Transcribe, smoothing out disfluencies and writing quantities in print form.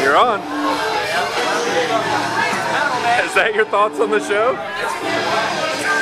You're on. Is that your thoughts on the show?